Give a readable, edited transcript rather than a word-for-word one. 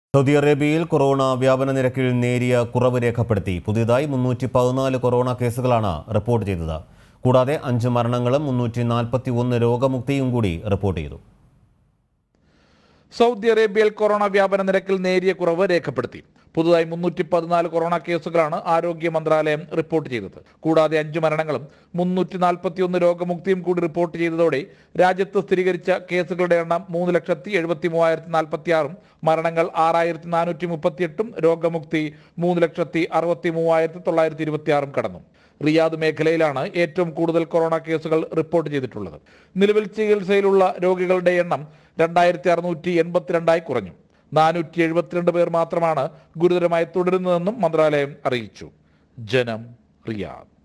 Saudi അറേബ്യയിൽ corona വ്യാപന നിരക്കിൽ നേരിയ കുറവ് രേഖപ്പെടുത്തി. പുതിയതായി 314 കൊറോണ കേസുകളാണ് റിപ്പോർട്ട് ചെയ്തത്. കൂടാതെ 5 മരണങ്ങളും 341 രോഗമുക്തിയും കൂടി റിപ്പോർട്ട് ചെയ്തു. സൗദി അറേബ്യയിൽ കൊറോണ വ്യാപന നിരക്കിൽ നേരിയ കുറവ് രേഖപ്പെടുത്തി. പുതുതായി 314 കൊറോണ കേസുകളാണ് ആരോഗ്യ മന്ത്രാലയം റിപ്പോർട്ട് ചെയ്തത്. കൂടാതെ 5 മരണങ്ങളും 341 രോഗമുക്തിയും കൂടി റിപ്പോർട്ട് ചെയ്തതോടെ രാജ്യത്ത് സ്ഥിരീകരിച്ച കേസുകളുടെ എണ്ണം 3,73,046, മരണങ്ങൾ 6,438, രോഗമുക്തി 3,63,926 കടന്നു. റിയാദ് മേഖലയിലാണ് ഏറ്റവും കൂടുതൽ കൊറോണ കേസുകൾ റിപ്പോർട്ട് ചെയ്തിട്ടുള്ളത്. നിലവിൽ ചികിത്സയിലുള്ള രോഗികളുടെ എണ്ണം 2,682 കുറഞ്ഞു. 472 പേർ മാത്രമാണ് ഗുരുതരമായി തുടരുന്നതെന്നും മന്ത്രാലയം അറിയിച്ചു. ജനം, റിയാദ്.